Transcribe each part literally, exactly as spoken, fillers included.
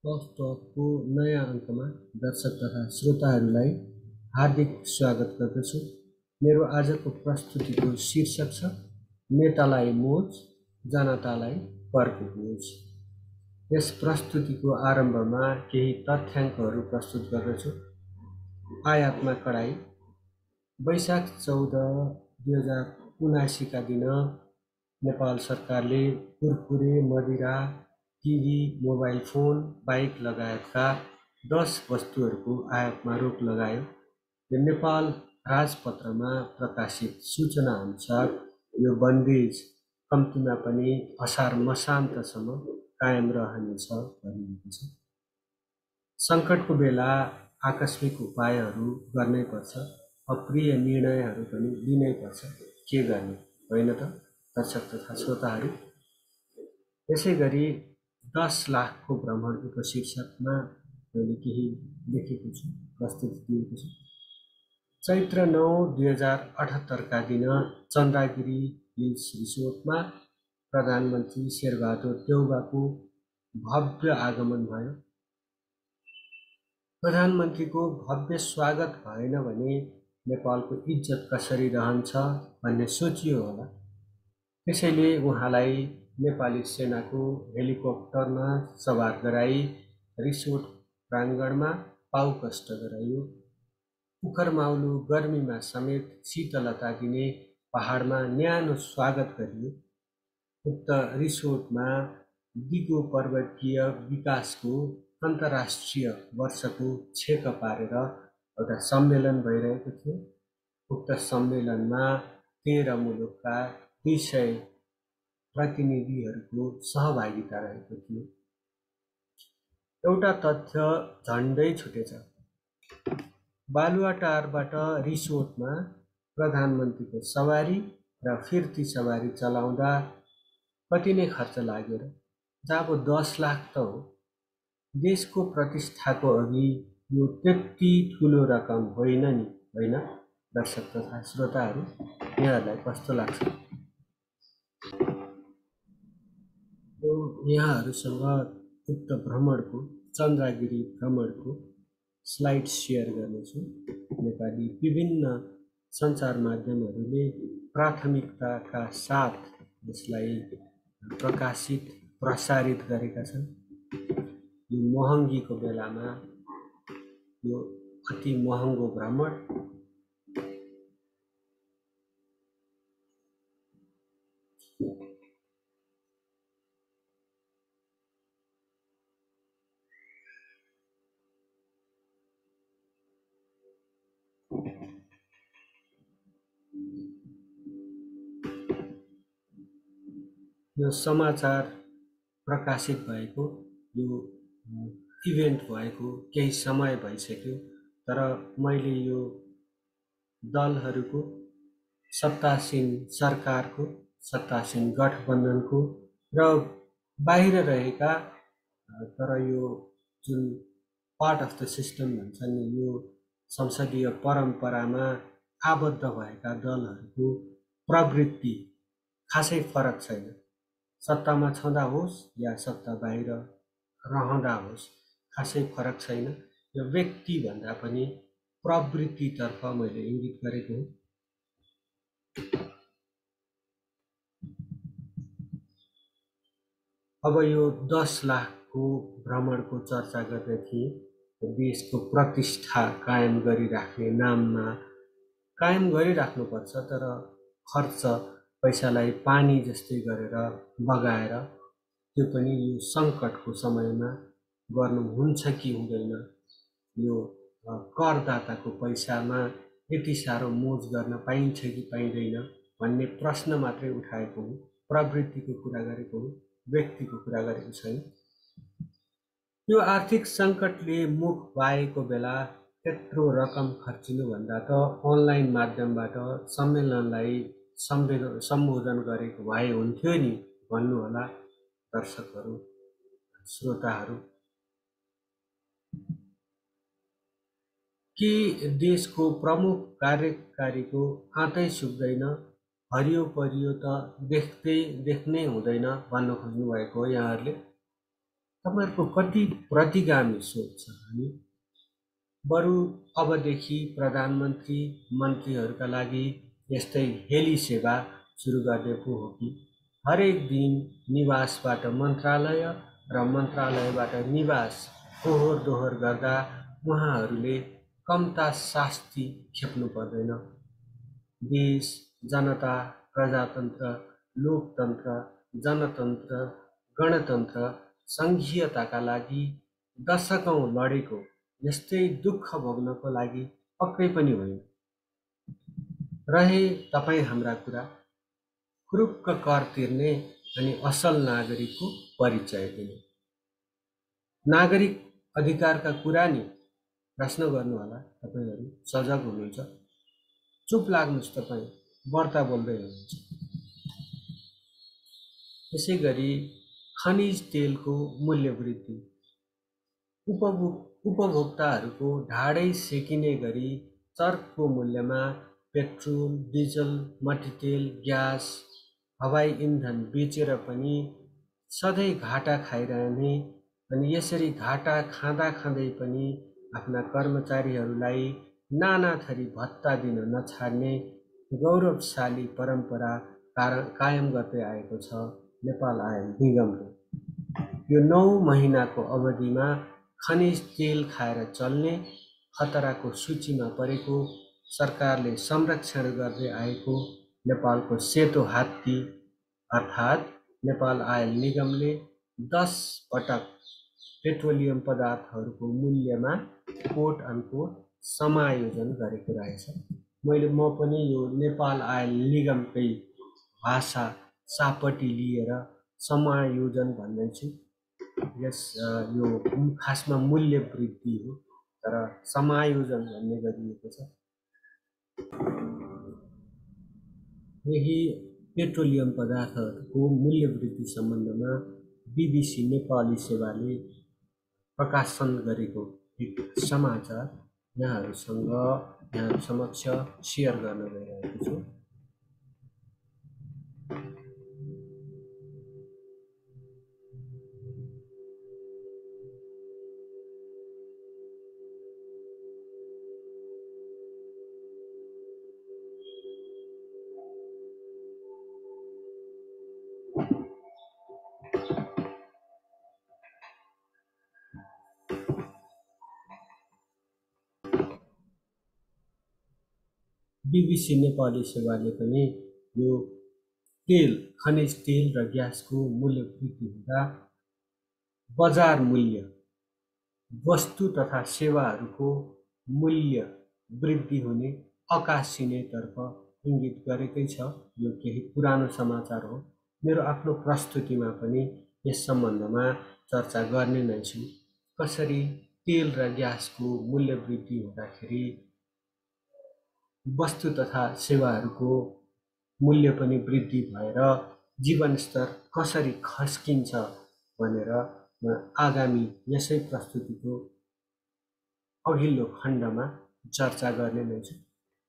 टकटकको नयाँ अङ्कमा दर्शक तथा श्रोताहरूलाई हार्दिक स्वागत गर्दछु। मेरो आजको प्रस्तुतिको शीर्षक छ नेतालाई मोज, जनतालाई करको बोझ। यस प्रस्तुतिको आरम्भमा केही तथ्याङ्कहरू प्रस्तुत गर्दछु। आयातमा कडाई। वैशाख चौध दुई हजार उनासीका दिन नेपाल सरकारले कुरकुरे, मदिरा, टिभी, मोबाइल फोन, बाइक लगायतका दस वस्तुहरूको आयातमा रोक लगायो। यो नेपाल राजपत्रमा प्रकाशित सूचना अनुसार यो बन्देज कम्तीमा पनि असार मसान्तसम्म कायम रहनेछ भनिएको छ। सङ्कटको बेला आकस्मिक उपायहरू गर्नै पर्छ, अप्रिय निर्णयहरू पनि लिनै पर्छ। के गर्ने होइन त दर्शक तथा श्रोताहरू। यसै गरी दस लाखको भ्रमणको शीर्षकमा मैले केही लेखेको छु, प्रस्तुति दिएको छु। चैत्र नौ दुई हजार अठहत्तरका दिन चन्द्रगिरी हिल्स रिसोर्टमा प्रधानमन्त्री शेरबहादुर देउवाको भव्य आगमन भयो। प्रधानमन्त्रीको भव्य स्वागत भएन भने नेपालको इज्जत कसरी रहन्छ भन्ने सोचियो होला। त्यसैले उहाँलाई नेपाली सेनाको हेलिकप्टरमा सवार गराई रिसोर्ट प्राङ्गणमा पाउ कष्ट गराइयो। उखरमाउलो गर्मीमा समेत शीतलता दिने पहाडमा न्यानो स्वागत गरियो। उक्त रिसोर्टमा दिगो पर्वतीय विकासको अन्तर्राष्ट्रिय वर्षको छेक पारेर एउटा सम्मेलन भइरहेको थियो। उक्त सम्मेलनमा तेह्र मुलुकका दुई सय प्रतिनिधिहरूको सहभागिता रहेको थियो। एउटा तथ्य झन्डै छुटेछ। बालुवाटारबाट रिसोर्टमा प्रधानमन्त्रीको सवारी र फिर्ती सवारी चलाउँदा कति नै खर्च लाग्यो र? जब दस लाख त हो। देशको प्रतिष्ठाको अघि यो त्यति ठुलो रकम होइन नि, होइन दर्शक तथा श्रोताहरू? यहाँहरूलाई कस्तो लाग्छ? यहाँहरूसँग उक्त भ्रमणको चन्द्रगिरी भ्रमणको स्लाइड सेयर गर्नेछु। नेपाली विभिन्न सञ्चार माध्यमहरूले प्राथमिकताका साथ यसलाई प्रकाशित प्रसारित गरेका छन्। यो महँगीको बेलामा यो अति महँगो भ्रमण यो समाचार प्रकाशित भएको यो इभेन्ट भएको केही समय भइसक्यो, तर मैले यो दलहरूको सत्तासीन सरकारको, सत्तासीन गठबन्धनको र बाहिर रहेका तर यो जुन पार्ट अफ द सिस्टम भन्छ नि, यो संसदीय परम्परामा आबद्ध भएका दलहरूको प्रवृत्ति खासै फरक छैन। सत्तामा छँदा होस् या सत्ता बाहिर रहँदा होस् खासै फरक छैन। यो व्यक्ति भन्दा पनि प्रवृत्तितर्फ मैले इङ्गित गरेको हुँ। अब यो दस लाखको भ्रमणको चर्चा गर्दै थिएँ। देशको प्रतिष्ठा कायम गरिराख्ने नाममा कायम गरिराख्नुपर्छ, तर खर्च पैसालाई पानी जस्तै गरेर बगाएर त्यो पनि यो सङ्कटको समयमा गर्नु हुन्छ कि हुँदैन, यो करदाताको पैसामा यति साह्रो मोज गर्न पाइन्छ कि पाइँदैन भन्ने प्रश्न मात्रै उठाएको हुँ। प्रवृत्तिको कुरा गरेको हुँ, व्यक्तिको कुरा गरेको छैन। यो आर्थिक सङ्कटले मुख बाएको बेला त्यत्रो रकम खर्चिनुभन्दा त अनलाइन माध्यमबाट सम्मेलनलाई सम्बोधन गरेको भए हुन्थ्यो नि भन्नुहोला दर्शकहरू, श्रोताहरू। कि देशको प्रमुख कार्यकारीको आँटै सुक्दैन, हरियो परियो त देख्दै देख्नै हुँदैन भन्न खोज्नु भएको हो यहाँहरूले? तपाईहरुको कति प्रतिगामी सोच छ अनि बरु अबदेखि प्रधानमन्त्री मन्त्रीहरूका लागि यस्तै हेली सेवा सुरु गर्ने पो हो कि हरेक दिन निवासबाट मन्त्रालय र मन्त्रालयबाट निवास फोहोर दोहोर गर्दा उहाँहरूले कम्ता शास्ति खेप्नु पर्दैन। देश, जनता, प्रजातन्त्र, लोकतन्त्र, जनतन्त्र, गणतन्त्र, सङ्घीयताका लागि दशकौं लडेको यस्तै दुःख भोग्नको लागि पक्कै पनि होइन। रहे तपाईँ हाम्रा कुरा, खुरुक्क कर तिर्ने अनि असल नागरिकको परिचय दिने। नागरिक अधिकारका कुरा नि प्रश्न गर्नु होला, तपाईहरु सजग हुनुहुन्छ। चुप लाग्नुस्, तपाईँ वार्ता बोल्दै हुनुहुन्छ। त्यसैगरी खनिज तेलको मूल्य वृद्धि, उपभोक्ताहरूको ढाडै सेकिने गरी चर्को मूल्यमा पेट्रोल, डिजल, मट्टीतेल, ग्यास, हवाई इन्धन बेचेर पनि सधैँ घाटा खाइरहने अनि यसरी घाटा खाँदा खाँदै पनि आफ्ना कर्मचारीहरूलाई नाना थरी भत्ता दिन नछाड्ने गौरवशाली परम्परा कायम गर्दै आएको छ नेपाल आयल निगमले। यो नौ महिनाको अवधिमा खनिज तेल खाएर चल्ने खतराको सूचीमा परेको सरकारले संरक्षण गर्दै आएको नेपालको सेतो हात्ती अर्थात् नेपाल आयल निगमले दस पटक पेट्रोलियम पदार्थहरूको मूल्यमा कोट अनकोट समायोजन गरेको रहेछ। मैले म पनि यो नेपाल आयल निगमकै भाषा सापटी लिएर समायोजन भन्दैछु। यस यो खासमा मूल्य वृद्धि हो, तर समायोजन भन्ने गरिएको छ। यही पेट्रोलियम पदार्थहरूको मूल्य वृद्धि सम्बन्धमा बीबीसी नेपाली सेवाले प्रकाशन गरेको एक समाचार यहाँहरूसँग यहाँ समक्ष शेयर गर्न गइरहेको छु। बीबीसी नेपाली सेवाले पनि यो तेल, खनिज तेल र ग्यासको मूल्य वृद्धि हुँदा बजार मूल्य, वस्तु तथा सेवाहरूको मूल्य वृद्धि हुने अकासिनेतर्फ इङ्गित गरेकै छ। यो केही पुरानो समाचार हो। मेरो आफ्नो प्रस्तुतिमा पनि यस सम्बन्धमा चर्चा गर्ने नै छु। कसरी तेल र ग्यासको मूल्य वृद्धि हुँदाखेरि वस्तु तथा सेवाहरूको मूल्य पनि वृद्धि भएर जीवनस्तर कसरी खस्किन्छ भनेर म आगामी यसै प्रस्तुतिको अघिल्लो खण्डमा चर्चा गर्ने नै छु।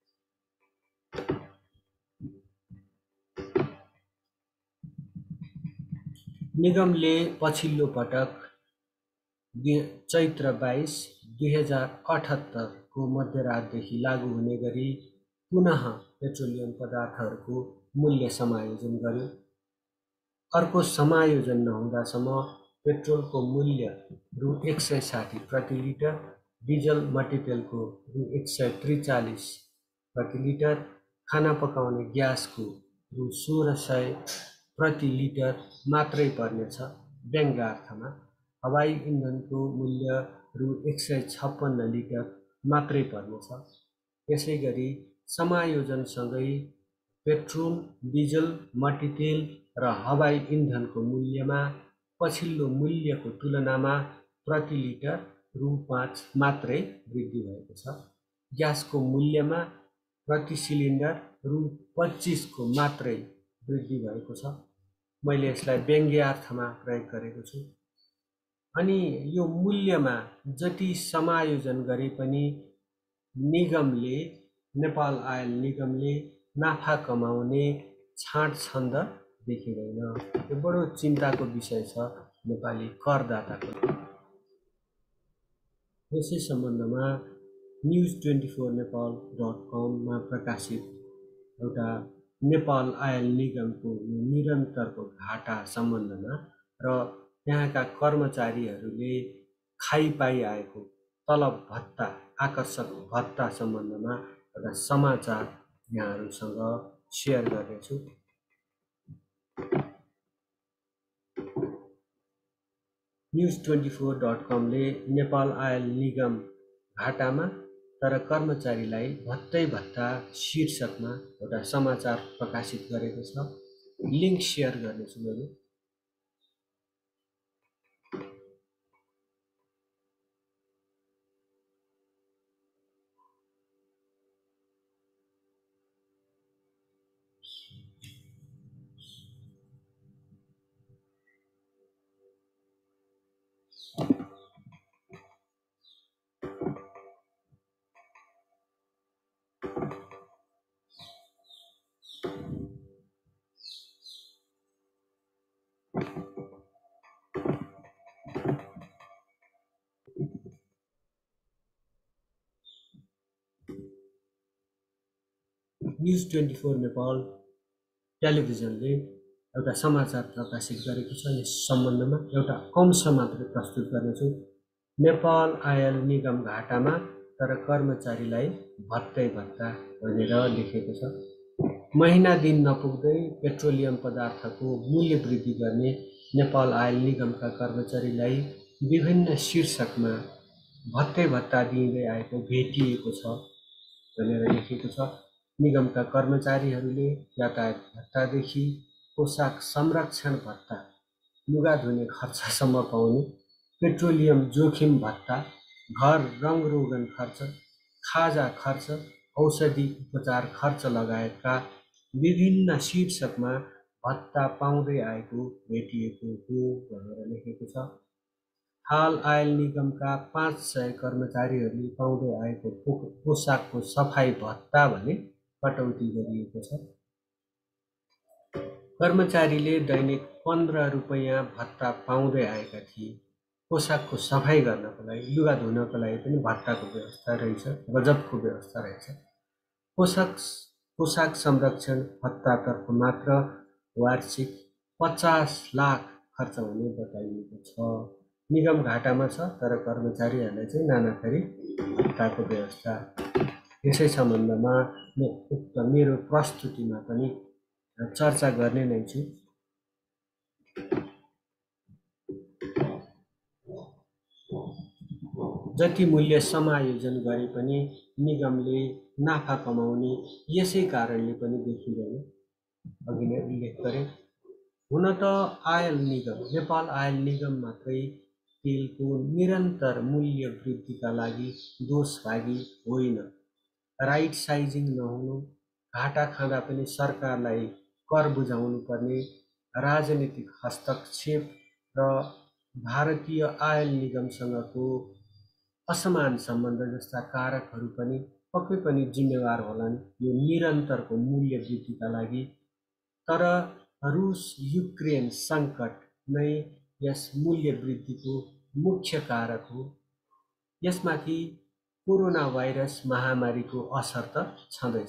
निगमले पछिल्लो पटक चैत्र बाइस दुई हजार अठहत्तर को मध्यरातदेखि लागू हुने गरी पुनः पेट्रोलियम पदार्थहरूको मूल्य समायोजन गर्यो। अर्को समायोजन नहुँदासम्म पेट्रोलको मूल्य रु एक सय साठी प्रति लिटर, डिजल मट्टीतेलको रु एक सय त्रिचालिस प्रति लिटर, खाना पकाउने ग्यासको रु सोह्र सय प्रति लिटर मात्रै पर्नेछ। व्यङ्ग्यार्थमा हवाई इन्धनको मूल्य रु एक सय छप्पन्न लिटर मात्रै पर्नेछ। यसै गरी समायोजनसँगै पेट्रोल, डिजल, मट्टीतेल र हवाई इन्धनको मूल्यमा पछिल्लो मूल्यको तुलनामा प्रति लिटर रु पाँच मात्रै वृद्धि भएको छ। ग्यासको मूल्यमा प्रति सिलिन्डर रु पच्चिसको मात्रै वृद्धि भएको छ। मैले यसलाई व्यङ्ग्यार्थमा प्रयोग गरेको छु। अनि यो मूल्यमा जति समायोजन गरे पनि निगमले, नेपाल आयल निगमले नाफा कमाउने छाँट छन्द देखिँदैन। यो बडो चिन्ताको विषय छ। नेपाली करदाताको। यसै सम्बन्धमा news twenty four Nepal dot कममा प्रकाशित एउटा नेपाल आयल निगमको निरन्तरको घाटा सम्बन्धमा र यहाँका कर्मचारीहरूले खाइ पाइआएको तलब भत्ता, आकर्षक भत्ता सम्बन्धमा एउटा समाचार यहाँहरूसँग सेयर गर्नेछु। न्युज ट्वेन्टी फोर डट कमले नेपाल आयल निगम घाटामा तर कर्मचारीलाई भत्तै भत्ता शीर्षकमा एउटा समाचार प्रकाशित गरेको छ। लिङ्क सेयर गर्नेछु मैले। न्युज ट्वेन्टी फोर नेपाल टेलिभिजनले एउटा समाचार प्रकाशित गरेको छ। यस सम्बन्धमा एउटा अंश मात्रै प्रस्तुत गर्नेछु। नेपाल आयल निगम घाटामा तर कर्मचारीलाई भत्तै भत्ता भनेर लेखेको छ। महिना दिन नपुग्दै पेट्रोलियम पदार्थको मूल्य वृद्धि गर्ने नेपाल आयल निगमका कर्मचारीलाई विभिन्न शीर्षकमा भत्तै भत्ता दिँदै आएको भेटिएको छ भनेर लेखेको छ। निगमका कर्मचारीहरूले यातायात भत्तादेखि पोसाक संरक्षण भत्ता, लुगा धुने खर्चसम्म पाउने, पेट्रोलियम जोखिम भत्ता, घर रङरोगन खर्च, खाजा खर्च, औषधि उपचार खर्च लगायतका विभिन्न शीर्षकमा भत्ता पाउँदै आएको भेटिएको हो भनेर लेखेको छ। हाल आयल निगमका पाँच सय कर्मचारीहरूले पाउँदै आएको पोसाकको सफाई भत्ता भने कटौती गरिएको छ। कर्मचारीले दैनिक पन्ध्र रुपैयाँ भत्ता पाउँदै आएका थिए। पोसाकको सफाई गर्नको लागि, लुगा धुनको लागि पनि भत्ताको व्यवस्था रहेछ, गजबको व्यवस्था रहेछ। पोसाक पोसाक संरक्षण भत्तातर्फ मात्र वार्षिक पचास लाख खर्च हुने बताइएको छ। निगम घाटामा छ तर कर्मचारीहरूलाई चाहिँ नाना थरी भत्ताको व्यवस्था। यसै सम्बन्धमा म उक्त मेरो प्रस्तुतिमा पनि चर्चा गर्ने नै छु। जति मूल्य समायोजन गरे पनि निगमले नाफा कमाउने यसै कारणले पनि देखिँदैन। अघि नै उल्लेख गरे। हुन त आयल निगम, नेपाल आयल निगम मात्रै तेलको निरन्तर मूल्य वृद्धिका लागि दोषभागी होइन। राइट साइजिङ नहुनु, घाटा खाँदा पनि सरकारलाई कर बुझाउनु पर्ने, राजनीतिक हस्तक्षेप र भारतीय आयल निगमसँगको असमान सम्बन्ध जस्ता कारकहरू पनि पक्कै पनि जिम्मेवार होलान् यो निरन्तरको मूल्य वृद्धिका लागि। तर रुस युक्रेन सङ्कट नै यस मूल्य वृद्धिको मुख्य कारक हो। यसमाथि कोरोना भाइरस महामारीको असर त छँदैछ।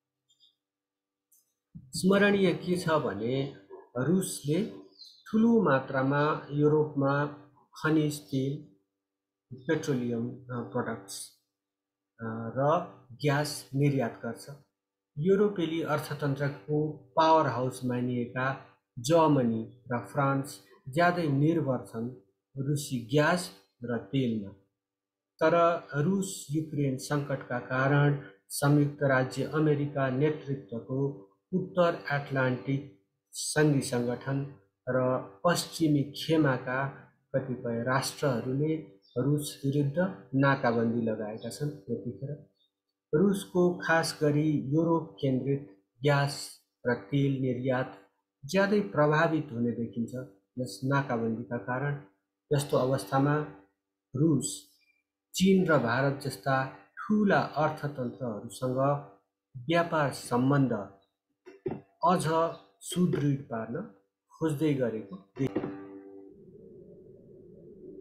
स्मरणीय के छ भने रुसले ठुलो मात्रामा युरोपमा खनिज तेल, पेट्रोलियम प्रोडक्ट्स र ग्यास निर्यात गर्छ। युरोपेली अर्थतन्त्रको पावर हाउस मानिएका जर्मनी र फ्रान्स ज्यादै निर्भर छन् रुसी ग्यास र तेलमा। तर रुस युक्रेन सङ्कटका कारण संयुक्त राज्य अमेरिका नेतृत्वको उत्तर एट्लान्टिक सन्धि सङ्गठन र पश्चिमी खेमाका कतिपय राष्ट्रहरूले रुस विरुद्ध नाकाबन्दी लगाएका छन्। त्यतिखेर रुसको खास गरी युरोप केन्द्रित ग्यास र तेल निर्यात ज्यादै प्रभावित हुने देखिन्छ यस नाकाबन्दीका कारण। यस्तो अवस्थामा रुस चीन र भारत जस्ता ठुला अर्थतन्त्रहरूसँग व्यापार सम्बन्ध अझ सुदृढ पार्न खोज्दै गरेको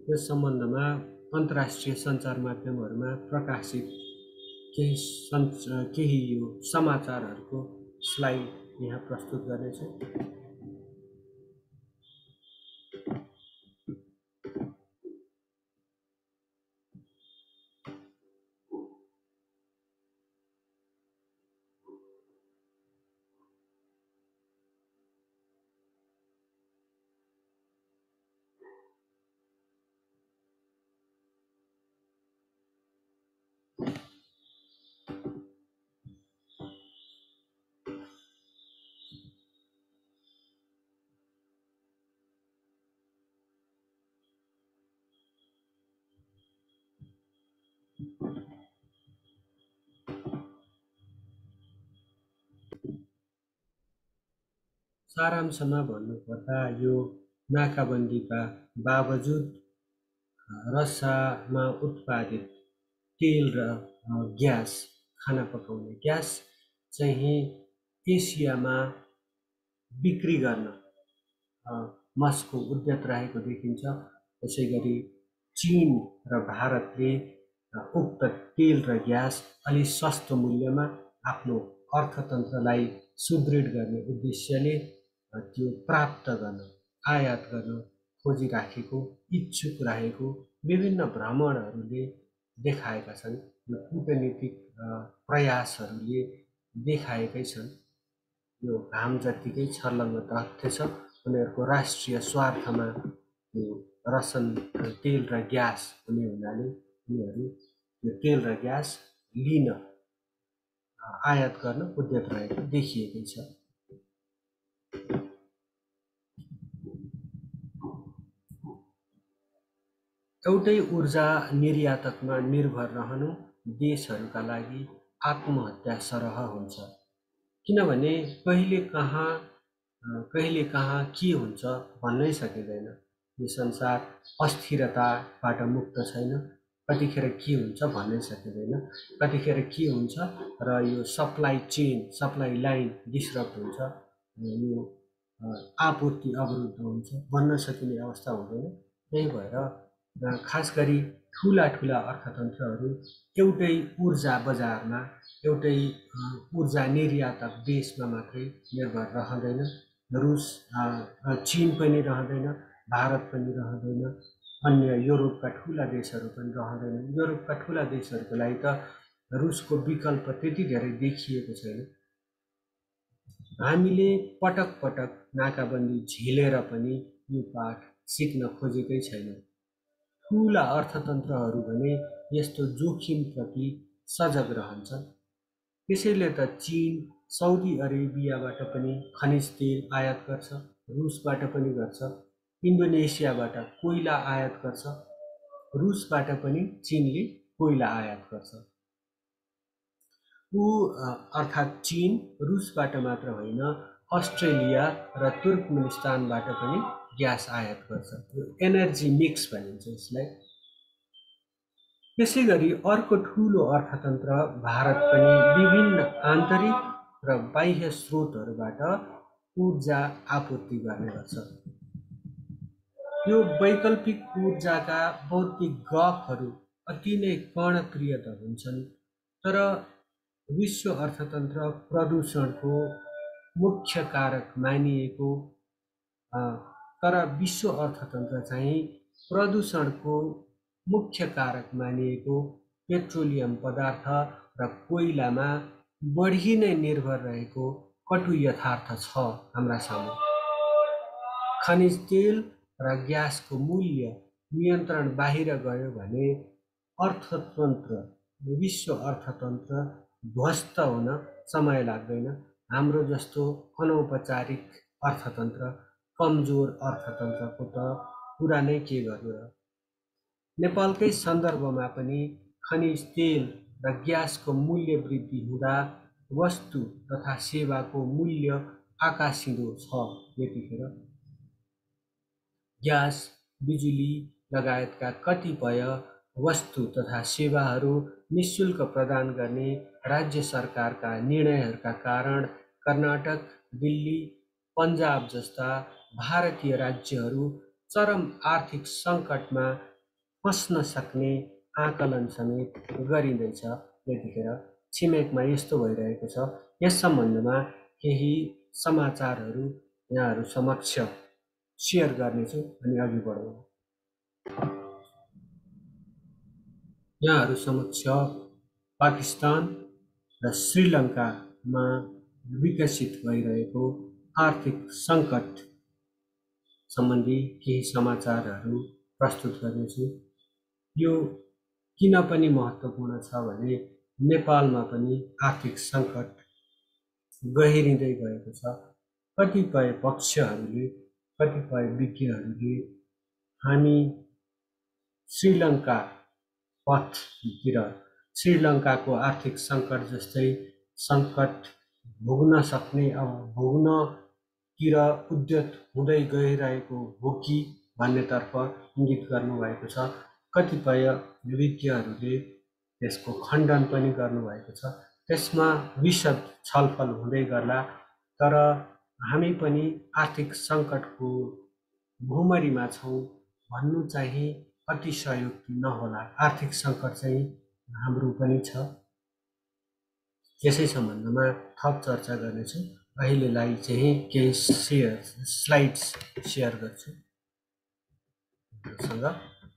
यस सम्बन्धमा अन्तर्राष्ट्रिय सञ्चार माध्यमहरूमा प्रकाशित केही सञ्च केही यो समाचारहरूको स्लाइड यहाँ प्रस्तुत गर्नेछु। सारांशमा भन्नुपर्दा यो नाकाबन्दीका बावजुद रसामा उत्पादित तेल र ग्यास, खाना पकाउने ग्यास चाहिँ एसियामा बिक्री गर्न मस्को उद्यत रहेको देखिन्छ। त्यसै गरी चीन र भारतले उक्त तेल र ग्यास अलि सस्तो मूल्यमा आफ्नो अर्थतन्त्रलाई सुदृढ गर्ने उद्देश्यले त्यो प्राप्त गर्न, आयात गर्न खोजिराखेको, इच्छुक रहेको विभिन्न भ्रमणहरूले देखाएका छन्। यो कूटनीतिक प्रयासहरूले देखाएकै छन्। यो घाम जत्तिकै छर्लङ्ग तथ्य छ। उनीहरूको राष्ट्रिय स्वार्थमा यो रसन तेल र ग्यास हुने हुनाले उनीहरू यो तेल र ग्यास लिन, आयात गर्न उद्यत रहेको देखिएकै छ। एउटै ऊर्जा निर्यातकमा निर्भर रहनु देशहरूका लागि आत्महत्या सरह हुन्छ। किनभने कहिले कहाँ कहिले कहाँ के हुन्छ भन्नै सकिँदैन। यो संसार अस्थिरताबाट मुक्त छैन। कतिखेर के हुन्छ भन्नै सकिँदैन। कतिखेर के हुन्छ र यो supply chain, supply line disturb हुन्छ, यो आपूर्ति अवरुद्ध हुन्छ भन्न सकिने अवस्था हुँदैन। त्यही भएर खास गरी ठुला ठुला अर्थतन्त्रहरू एउटै ऊर्जा बजारमा, एउटै ऊर्जा निर्यातक देशमा मात्रै निर्भर रहँदैन। रुस, चीन पनि रहँदैन, भारत पनि रहँदैन, अन्य युरोपका ठुला देशहरू पनि रहँदैनन्। युरोपका ठुला देशहरूको लागि त रुसको विकल्प त्यति धेरै देखिएको छैन। हामीले पटक पटक नाकाबन्दी झेलेर पनि यो पाठ सिक्न खोजेकै छैनौँ। ठुला अर्थतन्त्रहरू भने यस्तो जोखिमप्रति सजग रहन्छन्। त्यसैले त चीन साउदी अरेबियाबाट पनि खनिज तेल आयात गर्छ, रुसबाट पनि गर्छ, इन्डोनेसियाबाट कोइला आयात गर्छ, रुसबाट पनि चीनले कोइला आयात गर्छ। ऊ अर्थात् चीन रुसबाट मात्र होइन, अस्ट्रेलिया र तुर्कमेनिस्तानबाट पनि ग्यास आयात गर्छ। एनर्जी मिक्स भनिन्छ यसलाई। त्यसै गरी अर्को ठुलो अर्थतन्त्र भारत पनि विभिन्न आन्तरिक र बाह्य स्रोतहरूबाट ऊर्जा आपूर्ति गर्ने गर्छ। यो वैकल्पिक ऊर्जाका बौद्धिक गफहरू अति नै कर्णप्रिय त हुन्छन्, तर विश्व अर्थतन्त्र प्रदूषणको मुख्य कारक मानिएको तर विश्व अर्थतन्त्र चाहिँ प्रदूषणको मुख्य कारक मानिएको पेट्रोलियम पदार्थ र कोइलामा बढी नै निर्भर रहेको कटु यथार्थ छ हाम्रा सामु। खनिज तेल र ग्यासको मूल्य नियन्त्रण बाहिर गयो भने अर्थतन्त्र, विश्व अर्थतन्त्र ध्वस्त हुन समय लाग्दैन। हाम्रो जस्तो अनौपचारिक अर्थतन्त्र, कमजोर अर्थतन्त्रको त कुरा नै के गर्नु र। नेपालकै सन्दर्भमा पनि खनिज तेल र ग्यासको मूल्य वृद्धि हुँदा वस्तु तथा सेवाको मूल्य आकाशिँदो छ। यतिखेर ग्यास, बिजुली लगायतका कतिपय वस्तु तथा सेवाहरू निःशुल्क प्रदान गर्ने राज्य सरकारका निर्णयहरूका कारण कर्नाटक, दिल्ली, पन्जाब जस्ता भारतीय राज्यहरू चरम आर्थिक सङ्कटमा पस्न सक्ने आकलन समेत गरिँदैछ। यतिखेर छिमेकमा यस्तो भइरहेको छ। यस सम्बन्धमा केही समाचारहरू यहाँहरू समक्ष सेयर गर्नेछु अनि अघि बढौँ। यहाँहरू समक्ष पाकिस्तान र श्रीलङ्कामा विकसित भइरहेको आर्थिक सङ्कट सम्बन्धी केही समाचारहरू प्रस्तुत गर्नेछु। यो किन पनि महत्त्वपूर्ण छ भने नेपालमा पनि आर्थिक सङ्कट गहिरिँदै गएको छ। कतिपय पक्षहरूले कतिपय विज्ञहरूले हामी श्रीलङ्का पथतिर श्रीलङ्काको आर्थिक सङ्कट जस्तै सङ्कट भोग्न सक्ने अब भोग्नतिर उद्यत हुँदै गइरहेको हो कि भन्नेतर्फ इङ्गित गर्नुभएको छ। कतिपय विज्ञहरूले त्यसको खण्डन पनि गर्नुभएको छ। त्यसमा विशद छलफल हुँदै गर्ला। तर हामी पनि आर्थिक सङ्कटको भुमरीमा छौँ भन्नु चाहिँ अतिशयोक्ति नहोला। आर्थिक सङ्कट चाहिँ हाम्रो पनि छ। यसै सम्बन्धमा थप चर्चा गर्नेछु। अहिलेलाई चाहिँ केही सेयर स्लाइड्स सेयर गर्छु सँग।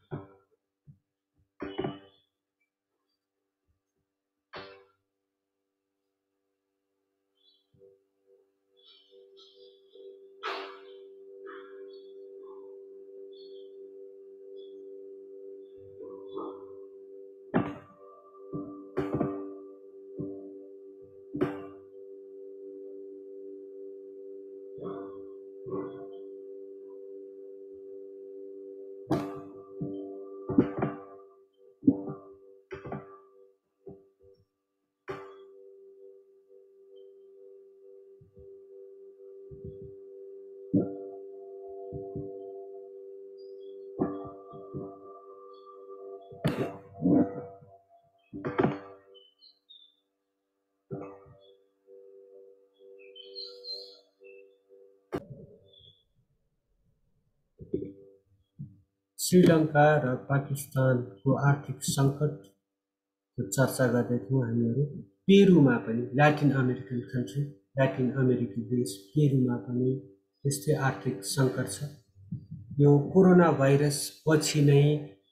श्रीलङ्का र पाकिस्तानको आर्थिक सङ्कटको चर्चा गर्दै थियौँ हामीहरू। पेरुमा पनि ल्याटिन अमेरिकन कन्ट्री ल्याटिन अमेरिकी देश पेरुमा पनि त्यस्तै आर्थिक सङ्कट छ। यो कोरोना भाइरस पछि नै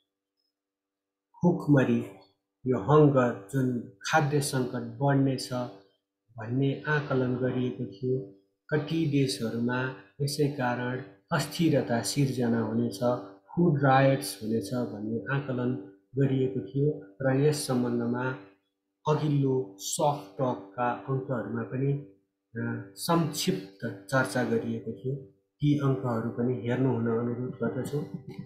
भुखमरी यो हङ्गर जुन खाद्य सङ्कट बढ्नेछ भन्ने आकलन गरिएको थियो। कति देशहरूमा यसै कारण अस्थिरता सिर्जना हुनेछ, फुड रायट्स हुनेछ भन्ने आकलन गरिएको थियो र यस सम्बन्धमा अघिल्लो सफ्ट टकका अङ्कहरूमा पनि संक्षिप्त चर्चा गरिएको थियो। ती अङ्कहरू पनि हेर्नु हुन अनुरोध गर्दछु।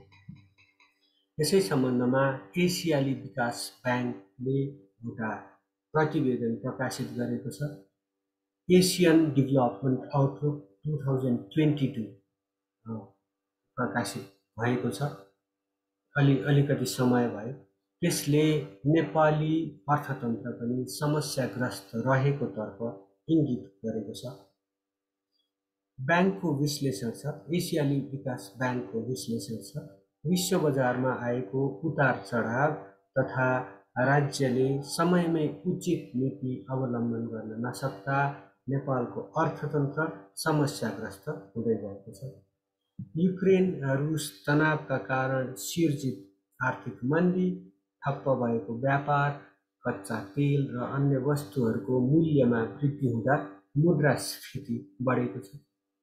यसै सम्बन्धमा एसियाली विकास ब्याङ्कले एउटा प्रतिवेदन प्रकाशित गरेको छ। Asian development outlook two thousand twenty two प्रकाशित भएको छ। अलि अलिकति समय भयो। त्यसले नेपाली अर्थतन्त्र पनि समस्याग्रस्त रहेको तर्फ इङ्गित गरेको छ। ब्याङ्कको विश्लेषण छ, एसियाली विकास ब्याङ्कको विश्लेषण छ, विश्व बजारमा आएको उतार चढाव तथा राज्यले समयमै उचित नीति अवलम्बन गर्न नसक्दा नेपालको अर्थतन्त्र समस्याग्रस्त हुँदै गएको छ। युक्रेन रुस तनावका कारण सिर्जित आर्थिक मन्दी, ठप्प भएको व्यापार, कच्चा तेल र अन्य वस्तुहरूको मूल्यमा वृद्धि हुँदा मुद्रास्फीति बढेको छ।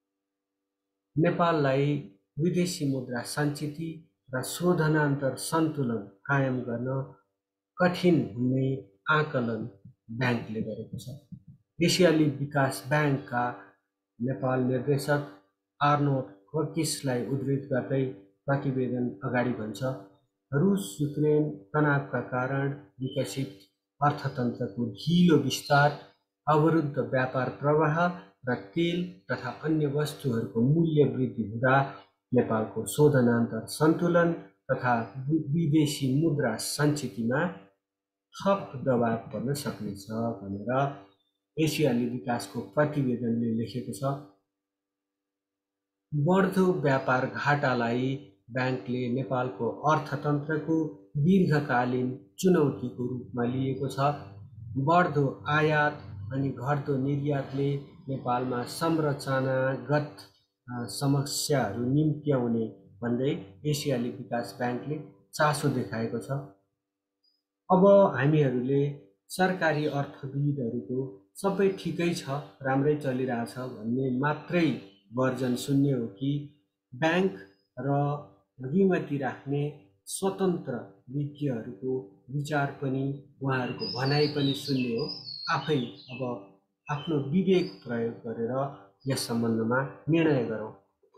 नेपाललाई विदेशी मुद्रा सञ्चिति र शोधनान्तर सन्तुलन कायम गर्न कठिन हुने आकलन ब्याङ्कले गरेको छ। एसियाली विकास ब्याङ्कका नेपाल निर्देशक आर्नोल्ड कर्किसलाई उद्धृत गर्दै प्रतिवेदन अगाडि भन्छ, रुस युक्रेन तनावका कारण विकसित अर्थतन्त्रको ढिलो विस्तार, अवरुद्ध व्यापार प्रवाह र तेल तथा अन्य वस्तुहरूको मूल्य वृद्धि हुँदा नेपालको शोधनान्तर सन्तुलन तथा विदेशी मुद्रा सञ्चितिमा थप दबाव पर्न सक्नेछ भनेर एसियाली विकासको प्रतिवेदनले लेखेको छ। बढ्दो व्यापार घाटालाई ब्याङ्कले नेपालको अर्थतन्त्रको दीर्घकालीन चुनौतीको रूपमा लिएको छ। बढ्दो आयात अनि घट्दो निर्यातले नेपालमा संरचनागत समस्याहरू निम्त्याउने भन्दै एसियाली विकास ब्याङ्कले चासो देखाएको छ। अब हामीहरूले सरकारी अर्थविदहरूको सबै ठिकै छ, राम्रै चलिरहेछ भन्ने मात्रै वर्जन सुन्ने हो कि ब्याङ्क र ऋणमाथि राख्ने स्वतन्त्र विज्ञहरूको विचार पनि उहाँहरूको भनाइ पनि सुन्ने हो। आफै अब आफ्नो विवेक प्रयोग गरेर यस सम्बन्धमा निर्णय गरौँ।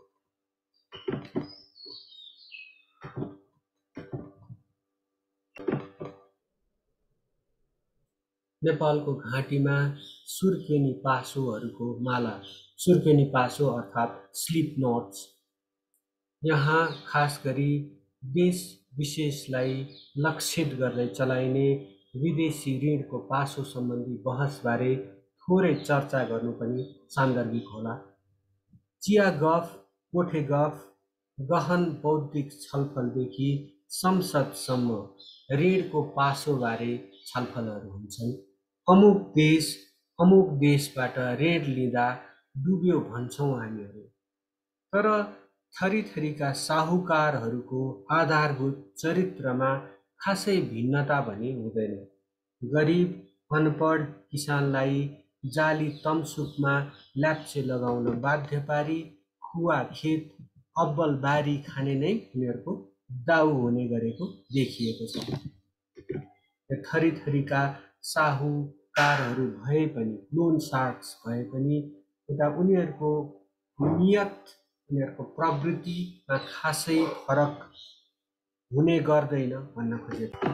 नेपालको घाँटीमा सुर्खेनी पासोहरूको माला, सुर्खेनी पासो अर्थात् स्लिप नोट्स, यहाँ खास गरी देश विशेषलाई लक्षित गर्दै चलाइने विदेशी ऋणको पासो सम्बन्धी बहसबारे थोरै चर्चा गर्नु पनि सान्दर्भिक होला। चिया गफ, कोठे गफ, गहन बौद्धिक छलफलदेखि संसदसम्म ऋणको पासोबारे छलफलहरू हुन्छन्। अमुक देश अमुक देशबाट ऋण लिँदा डुब्यो भन्छौँ हामीहरू, तर थरीथरीका साहुकारहरूको आधारभूत चरित्रमा खासै भिन्नता भने हुँदैन। गरिब अनपढ किसानलाई जाली तमसुकमा ल्याप्चे लगाउन बाध्य पारी खुवा खेत अब्बल बारी खाने नै उनीहरूको दाउ हुने गरेको देखिएको छ। थरीथरीका साहुकारहरू भए पनि, लोन सार्क्स भए पनि उता उनीहरूको नियत, उनीहरूको प्रवृत्तिमा खासै फरक हुने गर्दैन भन्न खोजेको।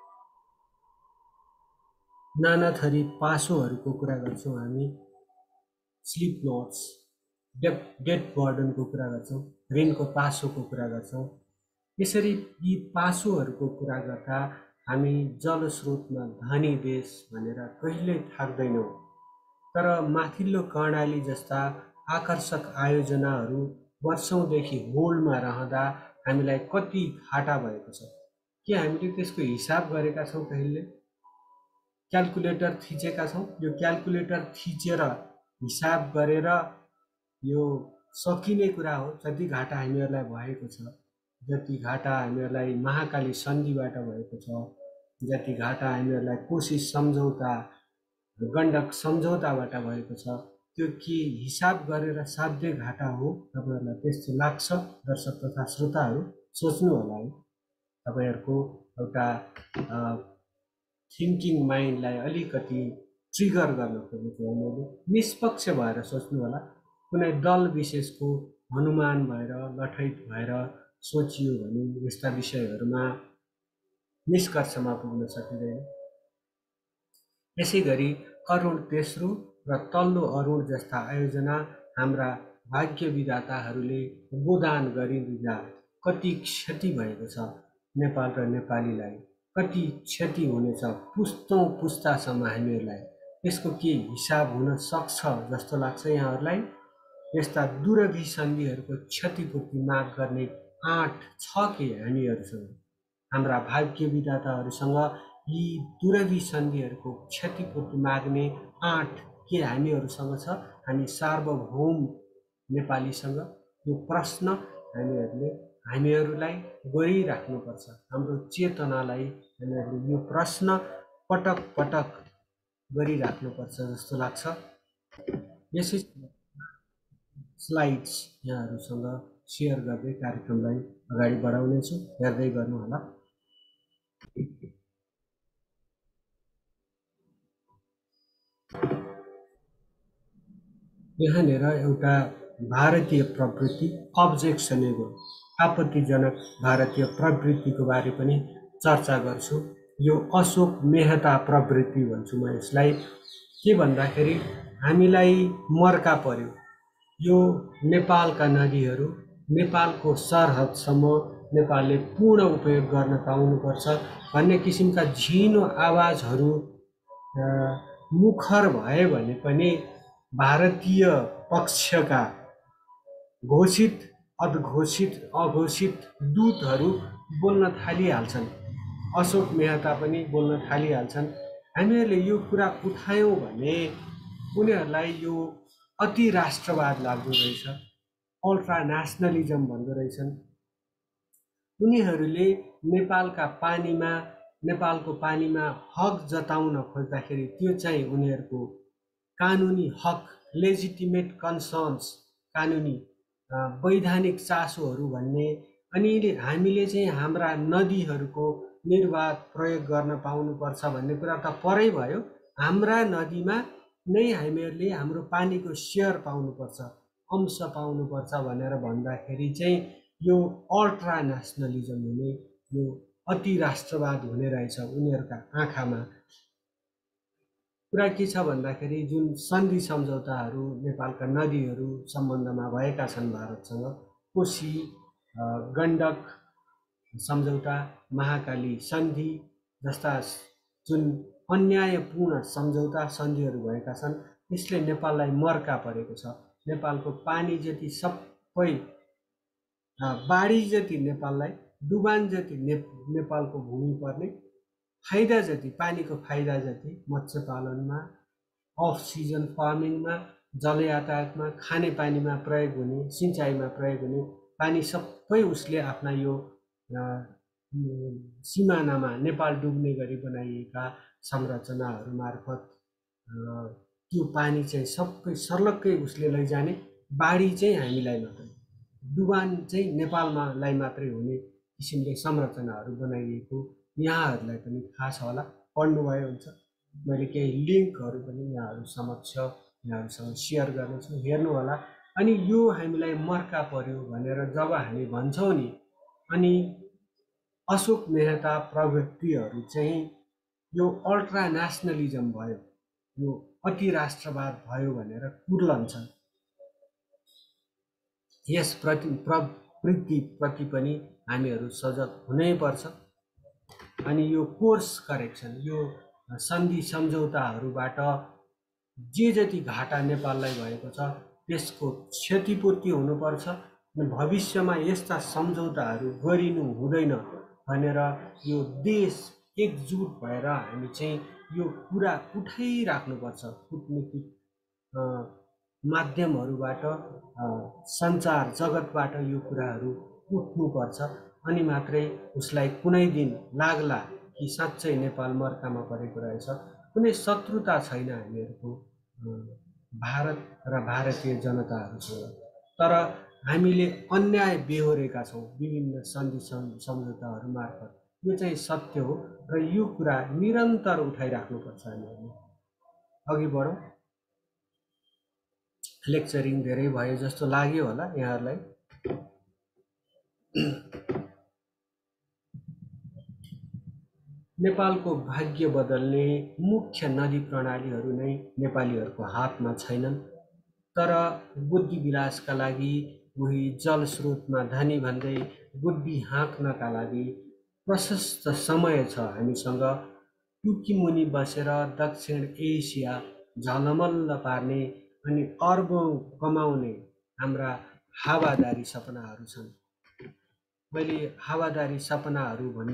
नाना थरी पासोहरूको कुरा गर्छौँ हामी, स्लिप नोट्स, डेट डेट बर्डनको कुरा गर्छौँ, ऋणको पासोको कुरा गर्छौँ। यसरी यी पासोहरूको कुरा गर्दा हामी जलस्रोतमा धनी देश भनेर कहिल्यै थाक्दैनौँ, तर माथिल्लो कर्णाली जस्ता आकर्षक आयोजनाहरू वर्षौँदेखि होल्डमा रहँदा हामीलाई कति घाटा भएको छ, के हामीले त्यसको हिसाब गरेका छौँ? कहिले क्याल्कुलेटर थिचेका छौँ? यो क्याल्कुलेटर थिचेर हिसाब गरेर यो सकिने कुरा हो। जति घाटा हामीहरूलाई भएको छ, जति घाटा हामीहरूलाई महाकाली सन्धिबाट भएको छ, जति घाटा हामीहरूलाई कोशी सम्झौता, गण्डक सम्झौताबाट भएको छ, त्यो के हिसाब गरेर साध्य घाटा हो? तपाईँहरूलाई त्यस्तो लाग्छ? दर्शक तथा श्रोताहरू सोच्नु होला है। तपाईँहरूको एउटा थिङ्किङ माइन्डलाई अलिकति ट्रिगर गर्न खोजेको हो मैले। निष्पक्ष भएर सोच्नु होला। कुनै दल विशेषको हनुमान भएर लठैत भएर सोचियो भने यस्ता विषयहरूमा निष्कर्षमा पुग्न सकिँदैन। यसै गरी अरुण तेस्रो र तल्लो अरुण जस्ता आयोजना हाम्रा भाग्य विधाताहरूले गोदान गरिदिँदा कति क्षति भएको छ नेपाल र नेपालीलाई, कति क्षति हुनेछ पुस्तौँ पुस्तासम्म हामीहरूलाई। यसको के हिसाब हुन सक्छ जस्तो लाग्छ यहाँहरूलाई? यस्ता दुरभिसन्धिहरूको क्षतिपूर्ति माग गर्ने आँट छ के हामीहरूसँग? हाम्रा भाग्य विधाताहरूसँग यी दुरभिसन्धिहरूको क्षतिपूर्ति माग्ने आँट के हामीहरूसँग छ? हामी सार्वभौम नेपालीसँग? यो प्रश्न हामीहरूले हामीहरूलाई गरिराख्नुपर्छ। हाम्रो चेतनालाई हामीहरूले यो प्रश्न पटक पटक गरिराख्नुपर्छ जस्तो लाग्छ। यसै स्लाइड्स यहाँहरूसँग सेयर गर्दै कार्यक्रमलाई अगाडि बढाउनेछु, हेर्दै गर्नुहोला। यहाँनिर एउटा भारतीय प्रवृत्ति, अब्जेक्सनेबल, आपत्तिजनक भारतीय प्रवृत्तिको बारे पनि चर्चा गर्छु। यो अशोक मेहता प्रवृत्ति भन्छु म यसलाई। के भन्दाखेरि हामीलाई मर्का पर्यो, यो नेपालका नदीहरू नेपालको सरहदसम्म नेपालले पूर्ण उपयोग गर्न पाउनुपर्छ भन्ने किसिमका झिनो आवाजहरू मुखर भए भने पनि भारतीय पक्षका घोषित अघोषित अघोषित दूतहरू बोल्न थालिहाल्छन्। अशोक मेहता पनि बोल्न थालिहाल्छन्। हामीहरूले यो कुरा उठायौँ भने उनीहरूलाई यो अति राष्ट्रवाद लाग्दो रहेछ, अल्ट्रा नेसनलिजम भन्दो रहेछन्। उनीहरूले नेपालका पानीमा नेपालको पानीमा हक जताउन खोज्दाखेरि त्यो चाहिँ उनीहरूको कानुनी हक, लेजिटिमेट कन्सर्न्स, कानुनी वैधानिक चासोहरू भन्ने। अनि हामीले चाहिँ हाम्रा नदीहरूको निर्वाध प्रयोग गर्न पाउनुपर्छ भन्ने कुरा त परै भयो। हाम्रा नदीमा नै हामीहरूले हाम्रो पानीको सेयर पाउनुपर्छ, अंश पाउनुपर्छ भनेर भन्दाखेरि चाहिँ यो अल्ट्रा नेसनलिजम हुने, यो अति राष्ट्रवाद हुने रहेछ उनीहरूका आँखामा। कुरा के छ भन्दाखेरि जुन सन्धि सम्झौताहरू नेपालका नदीहरू सम्बन्धमा भएका छन् भारतसँग, कोशी गण्डक सम्झौता, महाकाली सन्धि जस्ता जुन अन्यायपूर्ण सम्झौता सन्धिहरू भएका छन्, यसले नेपाललाई मर्का परेको छ। नेपालको पानी जति सबै बाढी जति नेपाललाई, डुबान जति ने, नेपालको भूमि पर्ने, फाइदा जति पानीको फाइदा जति मत्स्य पालनमा, अफ सिजन फार्मिङमा, जल यातायातमा, खाने पानीमा प्रयोग हुने, सिँचाइमा प्रयोग हुने पानी सबै उसले आफ्ना यो सिमानामा नेपाल डुब्ने गरी बनाइएका संरचनाहरू मार्फत त्यो पानी चाहिँ सबै सर्लक्कै उसले लैजाने। बाढी चाहिँ हामीलाई मात्रै, डुबान चाहिँ नेपालमालाई मात्रै हुने किसिमले संरचनाहरू बनाइएको यहाँहरूलाई पनि थाहा छ होला, पढ्नुभयो हुन्छ। मैले केही लिङ्कहरू पनि यहाँहरू समक्ष यहाँहरूसँग सेयर गर्नेछु, हेर्नु होला। अनि यो हामीलाई मर्का पर्यो भनेर जब हामी भन्छौँ नि, अनि अशोक मेहता प्रवृत्तिहरू चाहिँ यो अल्ट्रा नेसनलिजम भयो, यो अति राष्ट्रवाद भयो भनेर कुर्लन्छन्। यस प्रति प्रवृत्तिप्रति पनि हामीहरू सजग हुनैपर्छ। अनि यो कोर्स करेक्सन, यो सन्धि सम्झौताहरूबाट जे जति घाटा नेपाललाई भएको छ त्यसको क्षतिपूर्ति हुनुपर्छ। भविष्यमा यस्ता सम्झौताहरू गरिनु हुँदैन भनेर यो देश एकजुट भएर हामी चाहिँ यो कुरा उठाइराख्नुपर्छ। कूटनीतिक माध्यमहरूबाट, सञ्चार जगतबाट यो कुराहरू उठ्नुपर्छ। अनि मात्रै उसलाई कुनै दिन लाग्ला कि साँच्चै नेपाल मर्कामा परेको रहेछ। कुनै शत्रुता छैन हामीहरूको भारत र भारतीय जनताहरूसँग, तर हामीले अन्याय बेहोरेका छौँ विभिन्न सन्धि सम्झौताहरू मार्फत। यो चाहिँ सत्य हो र यो कुरा निरन्तर उठाइराख्नुपर्छ हामीहरूले। अघि बढौँ। लेक्चरिङ धेरै भयो जस्तो लाग्यो होला यहाँहरूलाई। नेपालको भाग्य बदल्ने मुख्य नदी प्रणालीहरू नै नेपालीहरूको हातमा छैनन्, तर बुद्धि विलासका लागि उही जलस्रोतमा धनी भन्दै बुद्धि हाँक्नका लागि प्रशस्त समय छ हामीसँग। टुकीमुनि बसेर दक्षिण एसिया झलमल्ल पार्ने अनि अर्बौं कमाउने हाम्रा हावादारी सपनाहरू छन्। मैले हावादारी सपनाहरू भन्नु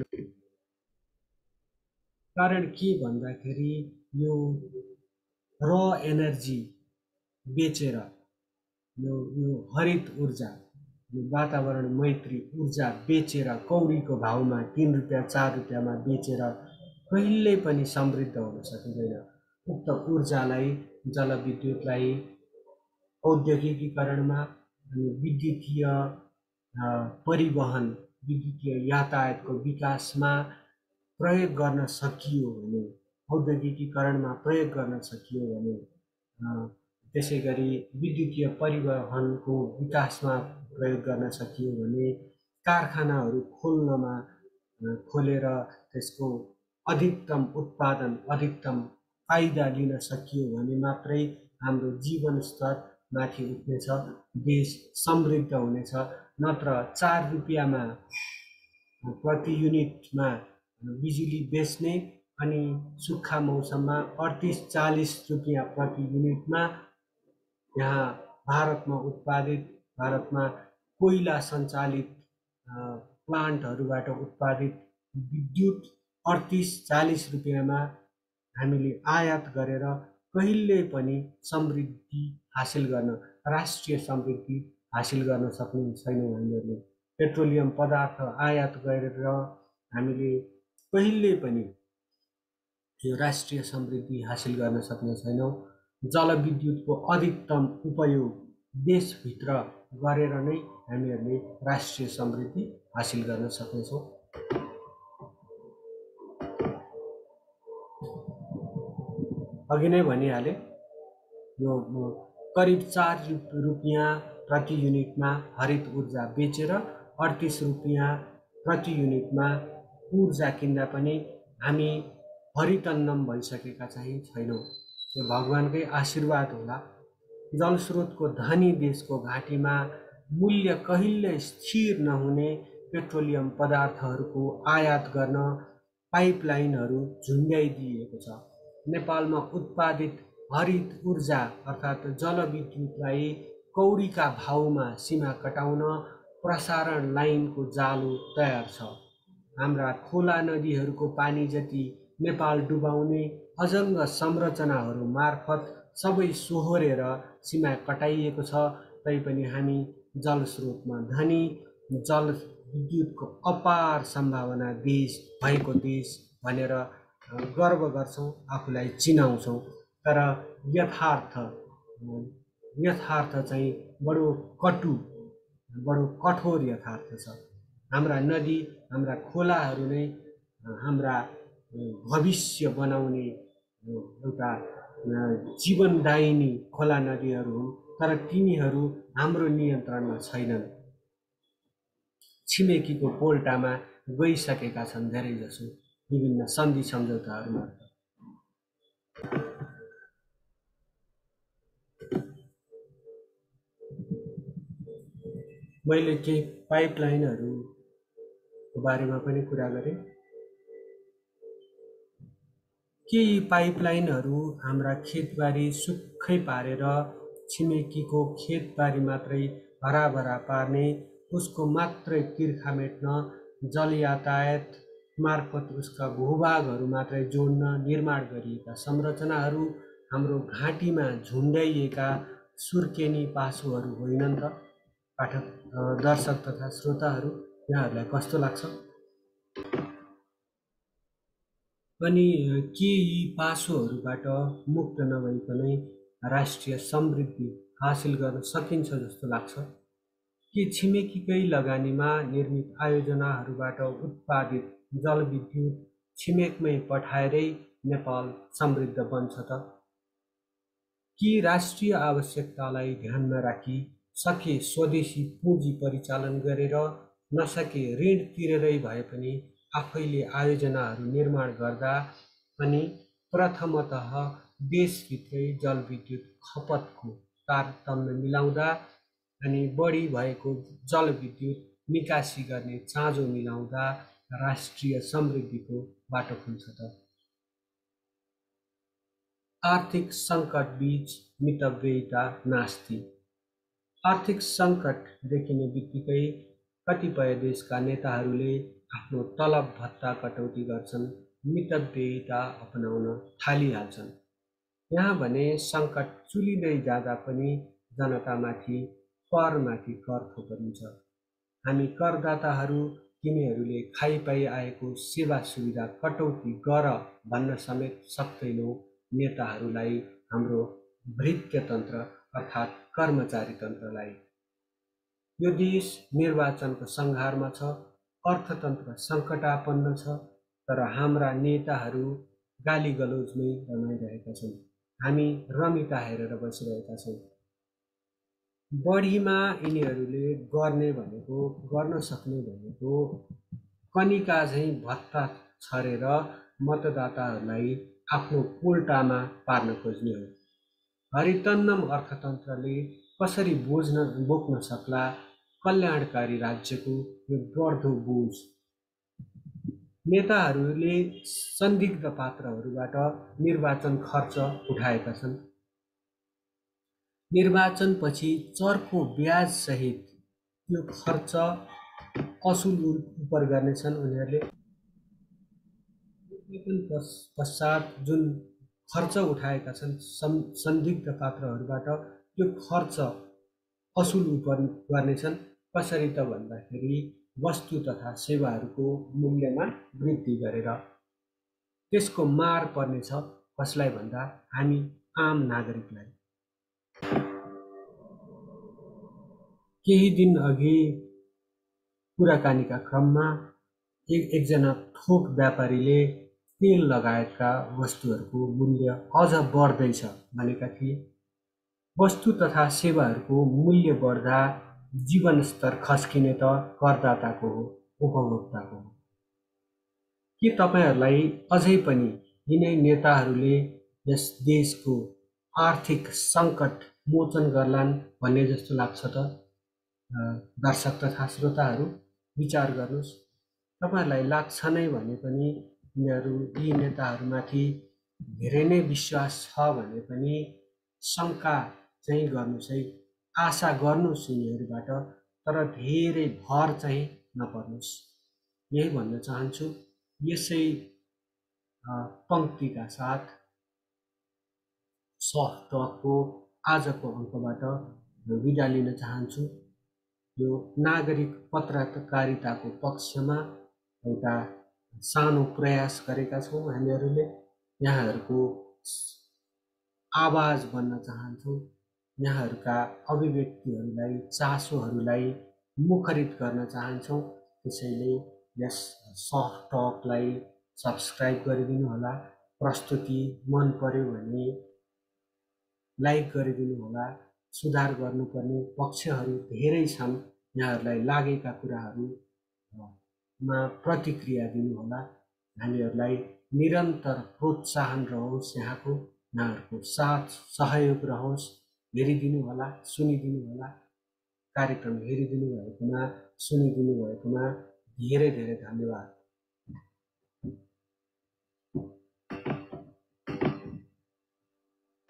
कारण के भन्दाखेरि यो र एनर्जी बेचेर, यो यो हरित ऊर्जा, यो वातावरण मैत्री ऊर्जा बेचेर कौडीको भावमा तीन रुपियाँ चार रुपियाँमा बेचेर कहिल्यै पनि समृद्ध हुन सकिँदैन। उक्त ऊर्जालाई, जलविद्युतलाई औद्योगिकीकरणमा अनि विद्युतीय परिवहन, विद्युतीय यातायातको विकासमा प्रयोग गर्न सकियो भने, औद्योगिकीकरणमा प्रयोग गर्न सकियो भने, त्यसै गरी विद्युतीय परिवहनको विकासमा प्रयोग गर्न सकियो भने, कारखानाहरू खोल्नमा खोलेर त्यसको अधिकतम उत्पादन, अधिकतम फाइदा लिन सकियो भने मात्रै हाम्रो जीवन स्तर माथि उठ्नेछ, देश समृद्ध हुनेछ। नत्र चार रुपियाँमा प्रति युनिटमा बिजुली बेच्ने अनि सुक्खा मौसममा अडतिस चालिस रुपियाँ प्रति युनिटमा यहाँ भारतमा उत्पादित, भारतमा कोइला सञ्चालित प्लान्टहरूबाट उत्पादित विद्युत अडतिस चालिस रुपियाँमा हामीले आयात गरेर कहिल्यै पनि समृद्धि हासिल गर्न, राष्ट्रिय समृद्धि हासिल गर्न सक्ने छैनौँ। हामीहरूले पेट्रोलियम पदार्थ आयात गरेर हामीले कहिल्यै पनि यो राष्ट्रिय समृद्धि हासिल गर्न सक्ने छैनौँ। जलविद्युतको अधिकतम उपयोग देशभित्र गरेर नै हामीहरूले राष्ट्रिय समृद्धि हासिल गर्न सक्नेछौँ। अघि नै भनिहाले, यो करिब चार रुपियाँ प्रति युनिटमा हरित ऊर्जा बेचेर अडतिस रुपियाँ प्रति युनिटमा ऊर्जा किन्दा पनि हामी हरितन्नम भइसकेका चाहिँ छैनौँ। यो भगवानकै आशीर्वाद होला। जलस्रोतको धनी देशको घाँटीमा मूल्य कहिल्यै स्थिर नहुने पेट्रोलियम पदार्थहरूको आयात गर्न पाइपलाइनहरू झुन्ड्याइदिएको छ। नेपालमा उत्पादित हरित ऊर्जा अर्थात् जलविद्युतलाई कौडीका भाउमा सीमा कटाउन प्रसारण लाइनको जालो तयार छ। हाम्रा खोला नदीहरूको पानी जति नेपाल डुबाउने अजङ्ग संरचनाहरू मार्फत सबै सोहोरेर सीमा कटाइएको छ। तैपनि हामी जलस्रोतमा धनी, जल विद्युतको अपार सम्भावना देश भएको देश भनेर गर्व गर्छौँ, आफूलाई चिनाउँछौँ। तर यथार्थ यथार्थ चाहिँ बडो कटु, बडो कठोर यथार्थ छ। हाम्रा नदी, हाम्रा खोलाहरू नै हाम्रा भविष्य बनाउने एउटा जीवनदायिनी खोला नदीहरू हुन्, तर तिनीहरू हाम्रो नियन्त्रणमा छैनन्। छिमेकीको पोल्टामा गइसकेका छन् धेरैजसो विभिन्न सन्धि सम्झौताहरूमा। मैले केही पाइपलाइनहरूको बारेमा पनि कुरा गरेँ। केही पाइपलाइनहरू हाम्रा खेतबारी सुक्खै पारेर छिमेकीको खेतबारी मात्रै हराभरा पार्ने, उसको मात्रै तिर्खा मेट्न, जल यातायात मार्फत उसका भूभागहरू मात्रै जोड्न निर्माण गरिएका संरचनाहरू हाम्रो घाँटीमा झुन्ड्याइएका सुर्केनी पासोहरू होइनन् त? पाठक, दर्शक तथा श्रोताहरू, यहाँहरूलाई कस्तो लाग्छ? अनि के यी पासोहरूबाट मुक्त नभइकनै राष्ट्रिय समृद्धि हासिल गर्न सकिन्छ जस्तो लाग्छ? के छिमेकीकै लगानीमा निर्मित आयोजनाहरूबाट उत्पादित जलविद्युत छिमेकमै पठाएरै नेपाल समृद्ध बन्छ त? कि राष्ट्रिय आवश्यकतालाई ध्यानमा राखी सके स्वदेशी पुँजी परिचालन गरेर, नसके ऋण तिरेरै भए पनि आफैले आयोजनाहरू निर्माण गर्दा अनि प्रथमतः देशभित्रै जलविद्युत खपतको तारतम्य मिलाउँदा अनि बढी भएको जलविद्युत निकासी गर्ने चाँजो मिलाउँदा राष्ट्रिय समृद्धिको बाटो खुल्छ त? आर्थिक सङ्कट बीच मितव्ययिता नास्ति। आर्थिक सङ्कट देखिने बित्तिकै कतिपय देशका नेताहरूले आफ्नो तलब भत्ता कटौती गर्छन्, मितव्ययिता अपनाउन थालिहाल्छन्। यहाँ भने सङ्कट चुलिँदै जाँदा पनि जनतामाथि करमाथि कर थोपरिन्छ। हामी करदाताहरू तिमीहरूले खाइपाइ आएको सेवा सुविधा कटौती गर भन्न समेत सक्दैनौँ नेताहरूलाई, हाम्रो भृत्यतन्त्र अर्थात् कर्मचारी तन्त्रलाई। यो देश निर्वाचनको सङ्घारमा छ, अर्थतन्त्र सङ्कटापन्न छ, तर हाम्रा नेताहरू गाली गलौजमै रमाइरहेका छन्। हामी रमिता हेरेर बसिरहेका छौँ। बढीमा यिनीहरूले गर्ने भनेको, गर्न सक्ने भनेको कनिका झैँ भत्ता छरेर मतदाताहरूलाई आफ्नो पोल्टामा पार्न खोज्ने हो। हरितन्नम अर्थतन्त्रले कसरी बोझ्न बोक्न सक्ला कल्याणकारी राज्यको यो बढ्दो बोझ? नेताहरूले संदिग्ध पात्रहरूबाट निर्वाचन खर्च उठाएका छन्। निर्वाचनपछि चर्को ब्याज सहित त्यो खर्च असुल उपर गर्नेछन् उनीहरूले। पश्चात जुन खर्च उठाएका छन् संदिग्ध पात्रहरूबाट त्यो खर्च असुल उपर गर्नेछन्। कसरी त भन्दाखेरि वस्तु तथा सेवाहरूको मूल्यमा वृद्धि गरेर। त्यसको मार पर्नेछ कसलाई भन्दा हामी आम नागरिकलाई। केही दिन अघि कुराकानीका क्रममा एक एकजना थोक व्यापारीले तेल लगायतका वस्तुहरूको मूल्य अझ बढ्दैछ भनेका थिए। वस्तु तथा सेवाहरूको मूल्य बढ्दा जीवनस्तर खस्किने त करदाताको हो, उपभोक्ताको हो। के तपाईँहरूलाई अझै पनि यिनै नेताहरूले यस देशको आर्थिक सङ्कट मोचन गर्लान् भन्ने जस्तो लाग्छ त? दर्शक तथा श्रोताहरू विचार गर्नुहोस्। तपाईँहरूलाई लाग्छ नै भने पनि यिनीहरू यी नेताहरूमाथि धेरै नै विश्वास छ भने पनि शङ्का चाहिँ गर्नुहोस् है, आशा गर्नुहोस् यिनीहरूबाट, तर धेरै भर चाहिँ नपर्नुहोस्। यही भन्न चाहन्छु। यसै पङ्क्तिका साथ सफ्ट टकको आजको अङ्कबाट बिदा लिन चाहन्छु। यो नागरिक पत्रकारिताको पक्षमा एउटा सानो प्रयास गरेका छौँ हामीहरूले। यहाँहरूको आवाज बन्न चाहन्छौँ। यहाँहरूका अभिव्यक्तिहरूलाई, चासोहरूलाई मुखरित गर्न चाहन्छौँ। त्यसैले यस सफ्ट टकलाई सब्सक्राइब गरिदिनु होला। प्रस्तुति मन पर्यो भने लाइक गरिदिनु होला। सुधार गर्नुपर्ने पक्षहरू धेरै छन्। यहाँहरूलाई लागेका कुराहरूमा प्रतिक्रिया दिनुहोला। हामीहरूलाई निरन्तर प्रोत्साहन रहोस्, यहाँको यहाँहरूको साथ सहयोग रहोस्। हेरिदिनु होला, सुनिदिनु होला। कार्यक्रम हेरिदिनु भएकोमा, सुनिदिनु भएकोमा धेरै धेरै धन्यवाद।